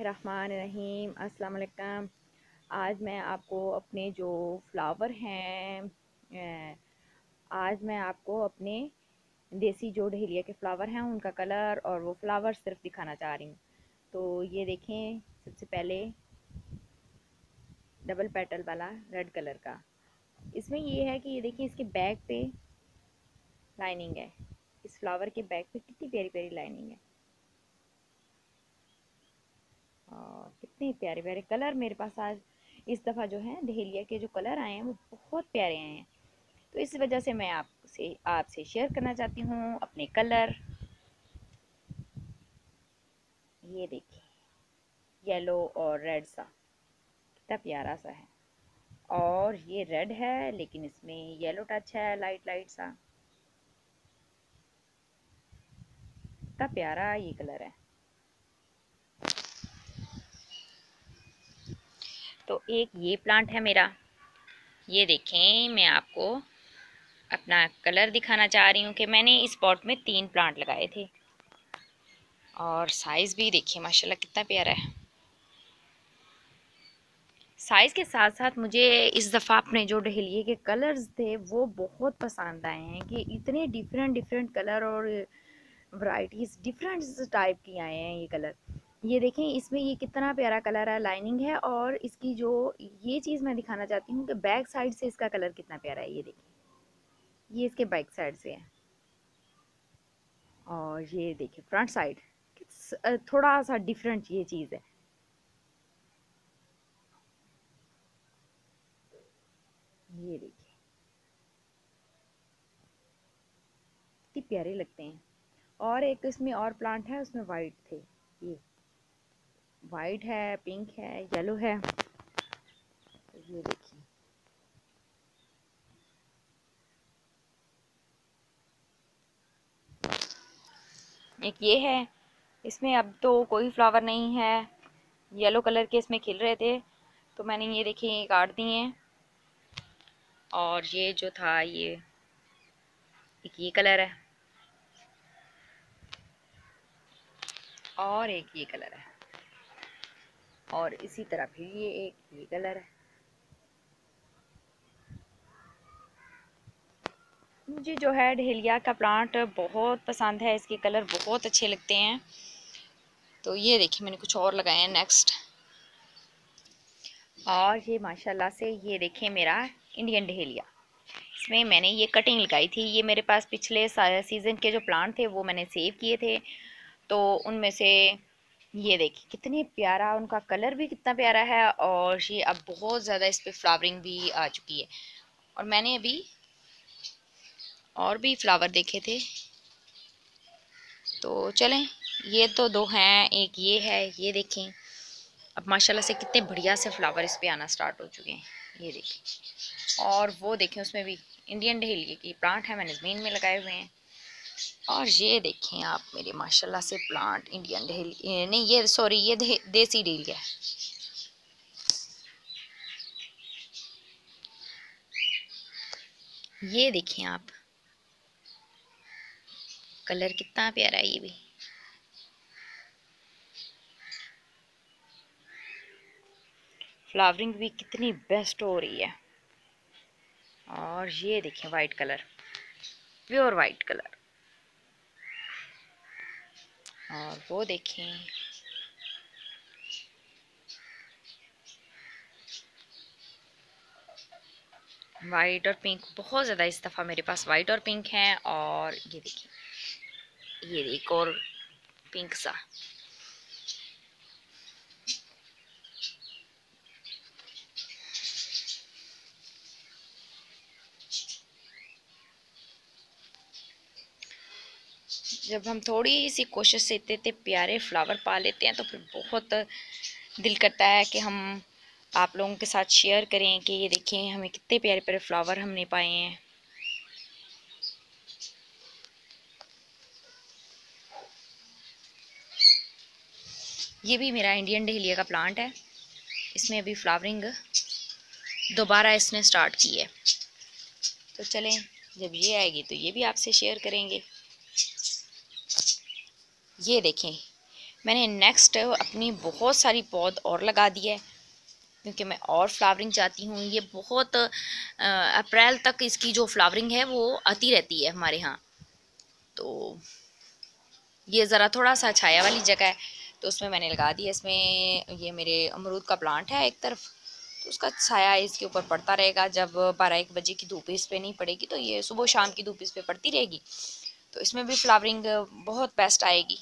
बिस्मिल्लाहिर्रहमानिर्रहीम। अस्सलाम वालेकुम। आज मैं आपको अपने जो फ्लावर हैं आज मैं आपको अपने देसी जो डहेलिया के फ्लावर हैं उनका कलर और वो फ्लावर सिर्फ दिखाना चाह रही हूँ। तो ये देखें, सबसे पहले डबल पेटल वाला रेड कलर का। इसमें ये है कि ये देखिए, इसके बैक पे लाइनिंग है। इस फ्लावर के बैक पे कितनी प्यारी प्यारी लाइनिंग है और कितने प्यारे प्यारे कलर मेरे पास आज इस दफ़ा जो है डहेलिया के जो कलर आए हैं वो बहुत प्यारे आए हैं। तो इस वजह से मैं आपसे शेयर करना चाहती हूँ अपने कलर। ये देखिए, येलो और रेड सा कितना प्यारा सा है। और ये रेड है लेकिन इसमें येलो टच है, लाइट लाइट सा। कितना प्यारा ये कलर है। तो एक ये प्लांट है मेरा। ये देखें, मैं आपको अपना कलर दिखाना चाह रही हूँ कि मैंने इस पॉट में 3 प्लांट लगाए थे और साइज़ भी देखिए माशाल्लाह कितना प्यारा है। साइज़ के साथ साथ मुझे इस दफ़ा अपने जो डहेलिया के कलर्स थे वो बहुत पसंद आए हैं कि इतने डिफरेंट डिफरेंट कलर और वैरायटीज़ डिफरेंट टाइप की आए हैं ये कलर। ये देखें, इसमें ये कितना प्यारा कलर है, लाइनिंग है। और इसकी जो ये चीज़ मैं दिखाना चाहती हूँ कि बैक साइड से इसका कलर कितना प्यारा है। ये देखिए, ये इसके बैक साइड से है और ये देखिए फ्रंट साइड थोड़ा सा डिफरेंट ये चीज़ है। ये देखिए कितनी प्यारे लगते हैं। और एक इसमें और प्लांट है, उसमें वाइट थे। ये वाइट है, पिंक है, येलो है। तो ये देखिए, एक ये है। इसमें अब तो कोई फ्लावर नहीं है, येलो कलर के इसमें खिल रहे थे तो मैंने ये देखिए काट दिए हैं। और ये जो था ये एक ये कलर है और एक ये कलर है और इसी तरह फिर ये एक ये कलर है। मुझे जो है डहेलिया का प्लांट बहुत पसंद है, इसके कलर बहुत अच्छे लगते हैं। तो ये देखिए, मैंने कुछ और लगाए हैं नेक्स्ट। और ये माशाल्लाह से ये देखें मेरा इंडियन डहेलिया। इसमें मैंने ये कटिंग लगाई थी। ये मेरे पास पिछले सीज़न के जो प्लांट थे वो मैंने सेव किए थे। तो उनमें से ये देखिए कितनी प्यारा, उनका कलर भी कितना प्यारा है और ये अब बहुत ज़्यादा इस पर फ्लावरिंग भी आ चुकी है। और मैंने अभी और भी फ्लावर देखे थे। तो चलें, ये तो 2 हैं, एक ये है। ये देखें अब माशाल्लाह से कितने बढ़िया से फ्लावर इस पे आना स्टार्ट हो चुके हैं। ये देखें, और वो देखें उसमें भी इंडियन डहेलिया की प्लांट है, मैंने ज़मीन में लगाए हुए हैं। और ये देखें आप मेरे माशाल्लाह से प्लांट इंडियन डहेलिया नहीं, ये सॉरी, ये देसी डहेलिया है। ये देखें आप, कलर कितना प्यारा है। ये भी फ्लावरिंग भी कितनी बेस्ट हो रही है। और ये देखें white colour, pure white colour. और वो देखें, वाइट और पिंक बहुत ज़्यादा इस दफ़ा मेरे पास वाइट और पिंक हैं। और ये देखिए, ये एक और पिंक सा। जब हम थोड़ी सी कोशिश से इतने इतने प्यारे फ्लावर पा लेते हैं तो फिर बहुत दिल करता है कि हम आप लोगों के साथ शेयर करें कि ये देखें हमें कितने प्यारे प्यारे फ्लावर हमने पाए हैं। ये भी मेरा इंडियन डहेलिया का प्लांट है। इसमें अभी फ्लावरिंग दोबारा इसने स्टार्ट की है। तो चलें, जब ये आएगी तो ये भी आपसे शेयर करेंगे। ये देखें, मैंने नेक्स्ट अपनी बहुत सारी पौध और लगा दी है, क्योंकि मैं और फ्लावरिंग चाहती हूँ। ये बहुत अप्रैल तक इसकी जो फ्लावरिंग है वो आती रहती है हमारे यहाँ। तो ये ज़रा थोड़ा सा छाया वाली जगह है, तो उसमें मैंने लगा दिया। इसमें ये मेरे अमरूद का प्लांट है एक तरफ, तो उसका छाया इसके ऊपर पड़ता रहेगा। जब 12-1 बजे की धूप इस पे नहीं पड़ेगी तो ये सुबह शाम की धूप इस पे पड़ती रहेगी, तो इसमें भी फ्लावरिंग बहुत बेस्ट आएगी।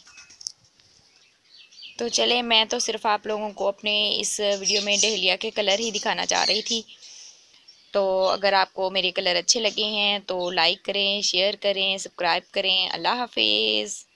तो चले, मैं तो सिर्फ आप लोगों को अपने इस वीडियो में डहलिया के कलर ही दिखाना चाह रही थी। तो अगर आपको मेरे कलर अच्छे लगे हैं तो लाइक करें, शेयर करें, सब्सक्राइब करें। अल्लाह हाफिज़।